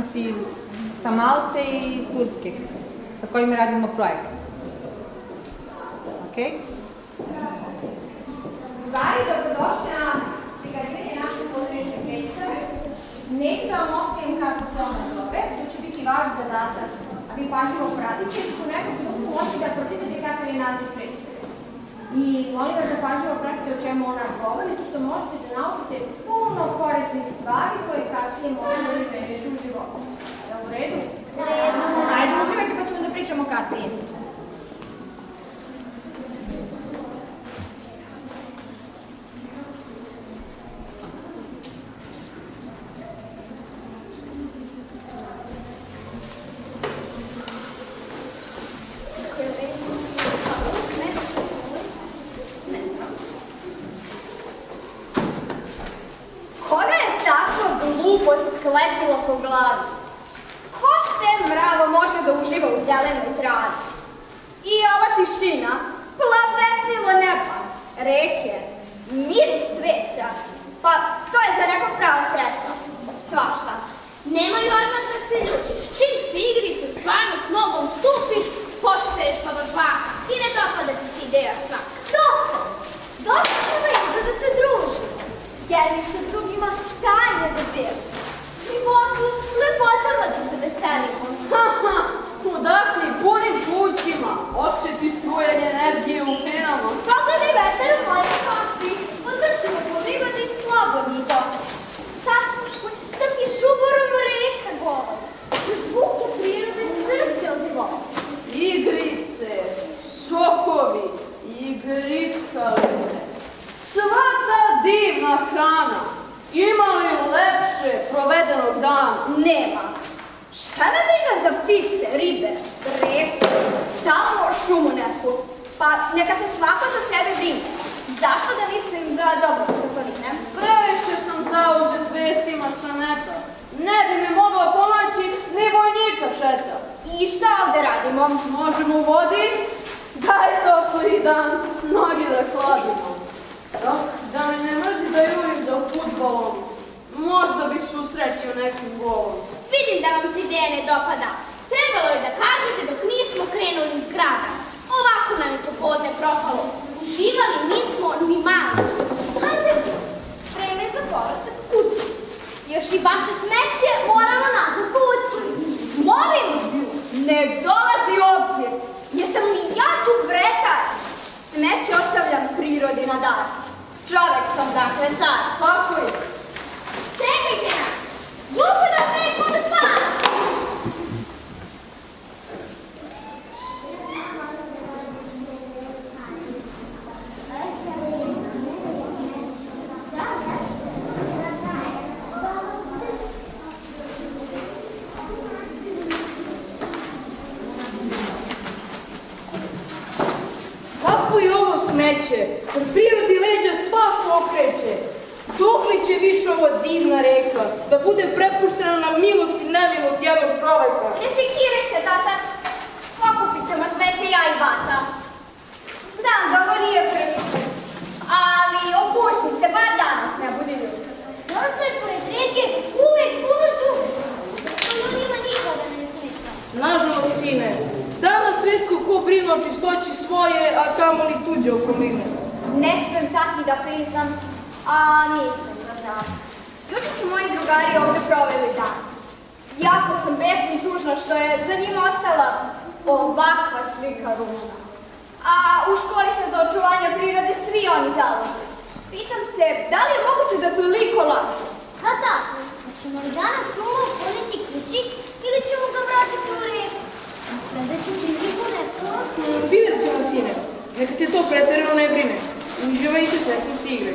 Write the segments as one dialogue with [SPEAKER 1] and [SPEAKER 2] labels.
[SPEAKER 1] naučnici sa Malte i iz Turske, sa kojima radimo projekat. Okej?
[SPEAKER 2] Drugari, dobrodošli na prikazivanje naše pozorišne predstave. Neću da vam otkrijem kako se ona zove, to će biti vaš zadatak, a vi pažljivo pratite i u nekom trenutku možete da pročitate kakav je naziv predstave. I molim vas da pažljivo pratite o čemu ona govori, što možete da naučite puno korisnih stvari koje kasnije možete da primenite u životu. Da u redu? Ajde, uživajte pa ćemo da pričamo kasnije.
[SPEAKER 3] Klepilo po glavi. Ko se mravo može da uživa u zelenoj travi? I ova tišina, plavetnilo neba, reke, miris cveća, pa to je za nekog prava sreća. Svašta.
[SPEAKER 4] Nemoj odmah da se ljubiš. Čim si igricu stvarno s nogom stupiš, postaješ baba žvaka i ne dopada ti se ideja svaka.
[SPEAKER 3] Dosta! Dosta ćemo izda da se družimo, jer mi se drugima tajne da delimo. Životu, lepotama da se veselimo.
[SPEAKER 5] Udahni punim plućima, osjeti strujanje energije u penama.
[SPEAKER 3] Progledaj vetar u mojoj kosi, odvrćemo po livadi slobodni dosi. Saslušaj, šta ti šuborom reka govori, za zvuke prirode srce odvoli.
[SPEAKER 5] Igrice, sokovi i grickalice, svaka divna hrana. Ima li lepše provedenog dana?
[SPEAKER 3] Nema. Šta me briga za ptice, ribe, reku, samo šumu neku? Pa neka se svako za sebe brine. Zašto da mislim da dobro okoline?
[SPEAKER 5] Previše sam zauzet vestima sa neta. Ne bi mi mogla pomoći ni vojnika četa.
[SPEAKER 3] I šta ovde radimo?
[SPEAKER 5] Možemo u vodi? Daj topli dan, nogi da hladimo. Da mi ne mrzi da jurim za fudbalom, možda bih susrećio nekim golom.
[SPEAKER 4] Vidim da vam se ideja ne dopada. Trebalo je da kažete dok nismo krenuli iz grada. Ovako nam je popodne propalo. Uživali nismo ni malo.
[SPEAKER 3] Hajde, vreme za povratak kući. Još i vaše smeće moramo nazad kući. Molim, ne dolazi u obzir. Jesam li ja đubretar? Smeće ostavljam prirodi na dar. Čovek sam, dakle, car.
[SPEAKER 5] Tako je.
[SPEAKER 3] Čekajte nas! Glupo da preko da spas!
[SPEAKER 5] Kako je ovo smeće? Kad prirodi leđa svako okreće. Dokli će više ova divna reka, da bude prepuštena na milost i nemilost jednog čoveka?
[SPEAKER 3] Ne sekiraj se, tata. Pokupit ćemo smeće ja i bata. Znam da ovo nije prvi put, ali opustim se, bar danas ne budi ljudi.
[SPEAKER 4] Možda je pored reke uvek puno čuve. To ljudima nikada ne smeta.
[SPEAKER 5] Nažalost, sine, danas retko ko brine o čistoći svoje, a kamoli tuđe okoline.
[SPEAKER 3] Ne smem taki da priznam, a nisam da znam. Juče su moji drugari ovde proveli dan. Jako sam besna i tužna što je za njima ostala ovakva slika runa. A u školi se za očuvanje prirode svi oni zalažu. Pitam se, da li je moguće da toliko lažu?
[SPEAKER 4] Tata, hoćemo li danas rulo ukloniti kući ili ćemo ga vratiti u reku? A sledeću priliku neko?
[SPEAKER 5] Vidjet ćemo, sine. Neka te to preterano ne brine. Uživaj se, srećno si igraj.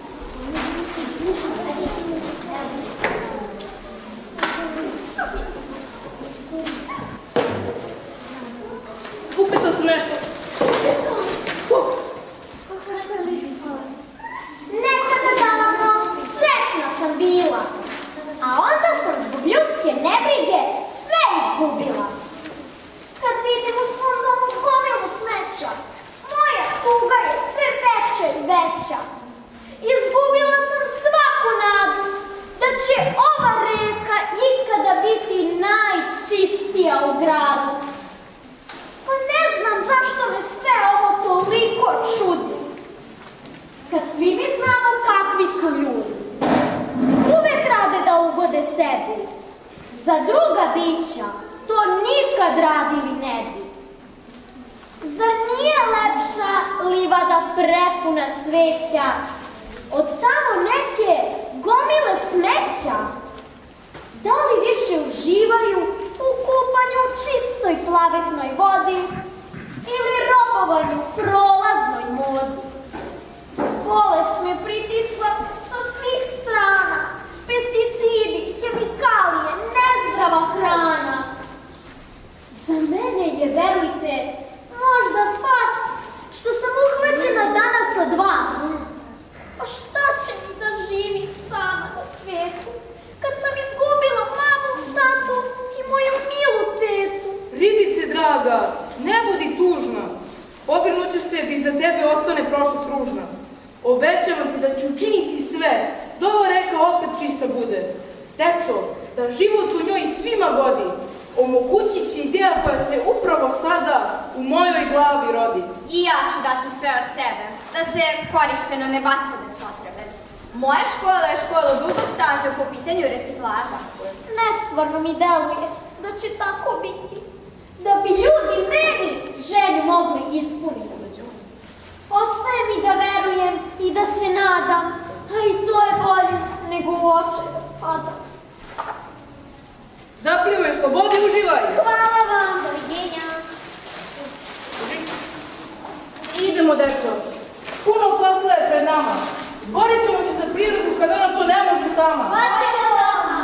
[SPEAKER 5] Upetao sam nešto.
[SPEAKER 3] Nekada davno srećna sam bila, a onda sam zbog ljudske nebrige sve izgubila. Kad vidim u svom domu gomilu smeća, moja tuga je sve veća i veća. Izgubila sam svaku nadu da će ova reka ikada biti najčistija u gradu. Pa ne znam zašto me sve ovo toliko čudi. Kad svi mi znamo kakvi su ljudi. Uvek rade da ugode sebi. Za druga bića to nikad radili ne bi. Zar nije lepša livada prepuna cveća od tamo neke gomile smeća? Da li više uživaju u kupanju u čistoj plavetnoj vodi ili robovanju prolaznoj modi? Bolest me pritisla sa svih strana, pesticidi, hemikalije, nezdrava hrana. Za mene je, verujte, možda spas što sam uhvaćena danas od vas. A šta će mi da živim sama na svijetu, kad sam izgubila mamu, tatu i moju milu tetu?
[SPEAKER 5] Ribice draga, ne budi tužna. Pobrinuću se da iza tebe ostane prošlost ružna. Obećavam ti da ću učiniti sve, da ova reka opet čista bude. Deco, da život u njoj svima godi, omogućit će ideja koja se upravo sada u mojoj glavi rodi.
[SPEAKER 3] I ja ću dati sve od sebe, da se korišteno ne baca bez potrebe. Moja škola je škola dugog staža po pitanju reciklaža. Nestvarno mi deluje da će tako biti, da bi ljudi meni želju mogli ispuniti. Ostaje mi da verujem i da se nadam, a i to je bolje nego u očaj da padam.
[SPEAKER 5] Zaplivaj, slobodi, uživaj!
[SPEAKER 3] Hvala vam!
[SPEAKER 4] Doviđenja.
[SPEAKER 5] Idemo, deco. Puno posla je pred nama. Borit ćemo se za prirodu kada ona to ne može sama.
[SPEAKER 3] Hoćemo doma!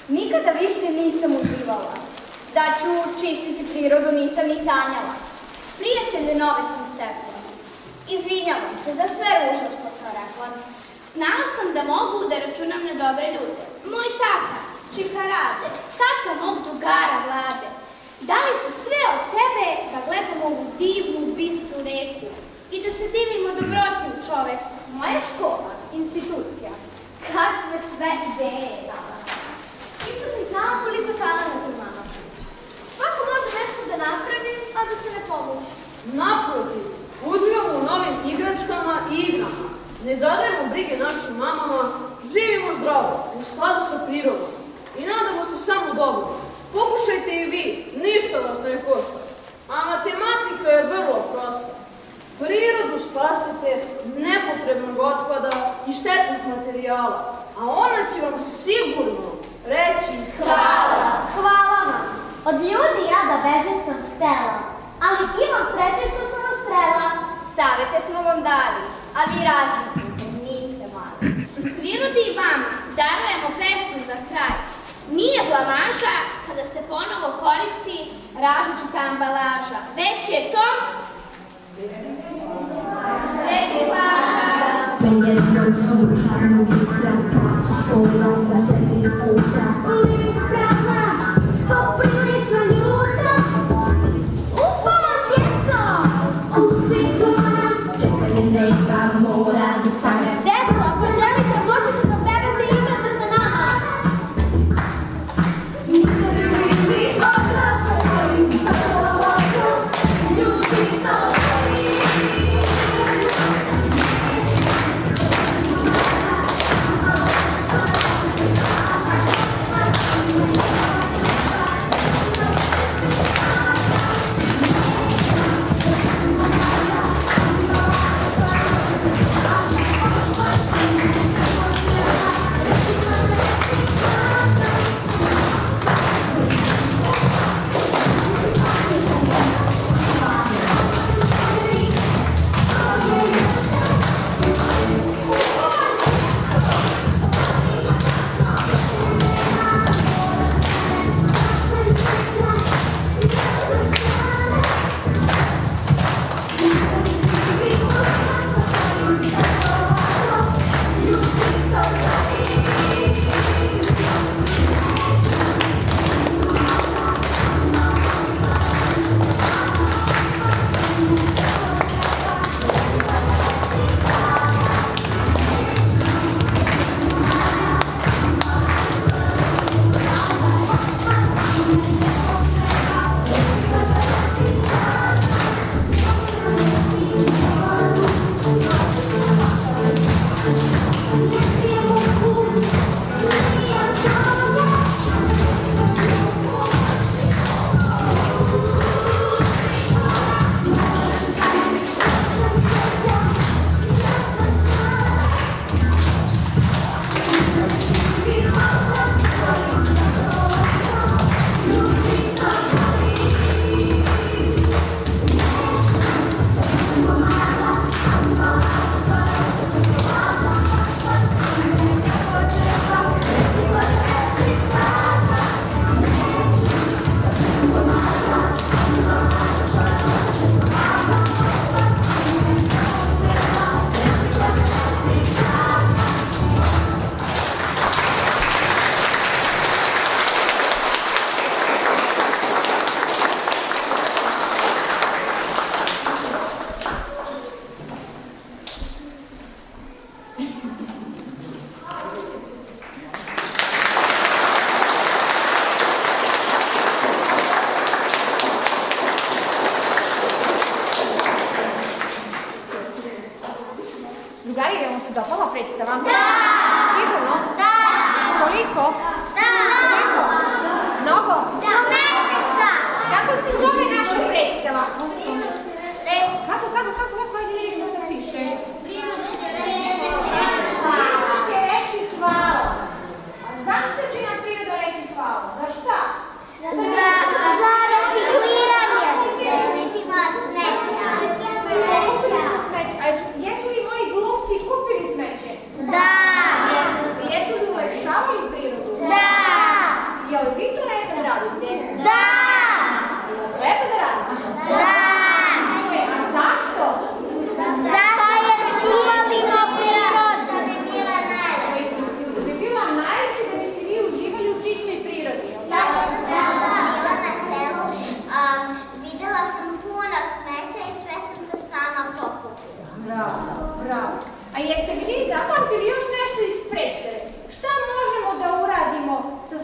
[SPEAKER 3] Nikada više nisam uživala. Da ću čistiti prirodu nisam ni sanjala. Prijatelje nove sam stekla. Izvinjavam se za sve ružno što sam rekla.
[SPEAKER 4] Znala sam da mogu da računam na dobre ljude. Moj tata, Čika Rade, tata mog drugara Vlade, dali su sve od sebe da gledamo u divnu, bistru reku i da se divimo dobroti u čoveku. Moja škola, institucija, kakve sve ideje je dala. Nisam ni znala koliko talenta mama priča. Svako može nešto da napravi, a da se ne povuče.
[SPEAKER 5] Naprotiv, uživamo u novim igračkama i igrama. Ne zadajemo brige našim mamama, živimo zdravo, u skladu sa prirodom i nadamo se samo dobro. Pokušajte i vi, ništa vas ne košta. A matematika je vrlo prosta. Prirodu spasite nepotrebnog otpada i štetnih materijala, a ona će vam sigurno reći hvala.
[SPEAKER 6] Hvala vam. Od ljudi ja da bežim sam htela, ali imam sreće što sam vas srela.
[SPEAKER 3] Savete smo vam dali, a vi razmislite, niste mali.
[SPEAKER 4] Prirodi i vama darujemo pesmu za kraj. Nije blamaža kada se ponovo koristi različita ambalaža, već je to reciklaža.
[SPEAKER 7] Po jednom slučaju jutram plaću školom na sredini puta. Limit prazna, poprilično ljuta. Upala djeco, uzmi klona, čekaj neka mora da sanja.
[SPEAKER 6] Deco, ako želite, možete da pevate i igrate sa nama.
[SPEAKER 7] Niste ljubili odrasle, ali sada ovako ljubino stoji.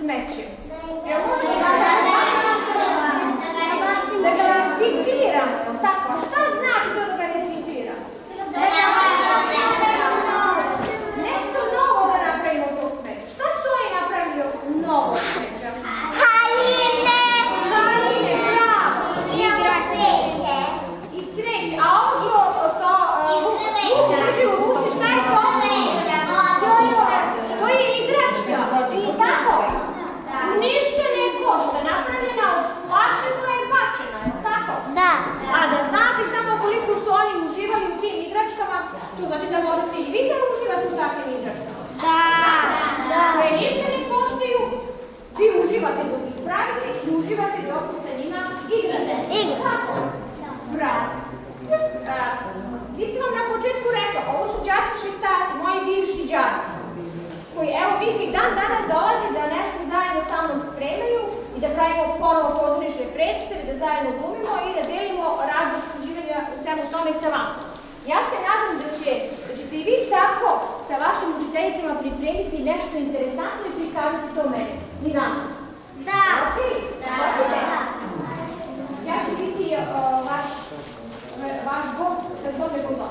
[SPEAKER 2] smećem. Jel možete da ga recikliramo, jel tako? A šta znači to da ga recikliramo? Nešto novo da napravimo od tog smeća. Šta su oni napravili od novog smeća?
[SPEAKER 6] Haljine!
[SPEAKER 2] Haljine, bravo! I cveće. A ovo što Vuk drži u ruci, šta je to? To je igračka. I tako? Ništa ne košta. Napravljena od flaše koja je bačena, je li tako?
[SPEAKER 6] Da.
[SPEAKER 2] A da znate samo koliko su oni uživali u tim igračkama, to znači da možete i vi da uživate u takvim igračkama. Da. Koje ništa ne koštaju, vi uživate dok ih pravite i uživate dok se sa njima igrate. Tako? Bravo. Nisam vam na početku rekla, ovo su đaci šestaci, moji bivši đaci, koji evo vidite dan danas dolaze da nešto zajedno sa mnom spremaju i da pravimo ponovo pozorišne predstave, da zajedno glumimo i da delimo radost uživanja u svemu tome sa vama. Ja se nadam da ćete i vi tako sa vašim učiteljicama pripremiti nešto interesantno i prikazati to meni. Ni vama.
[SPEAKER 6] Da.
[SPEAKER 2] Okej? Ja ću biti vaš gost kad bude gotovo.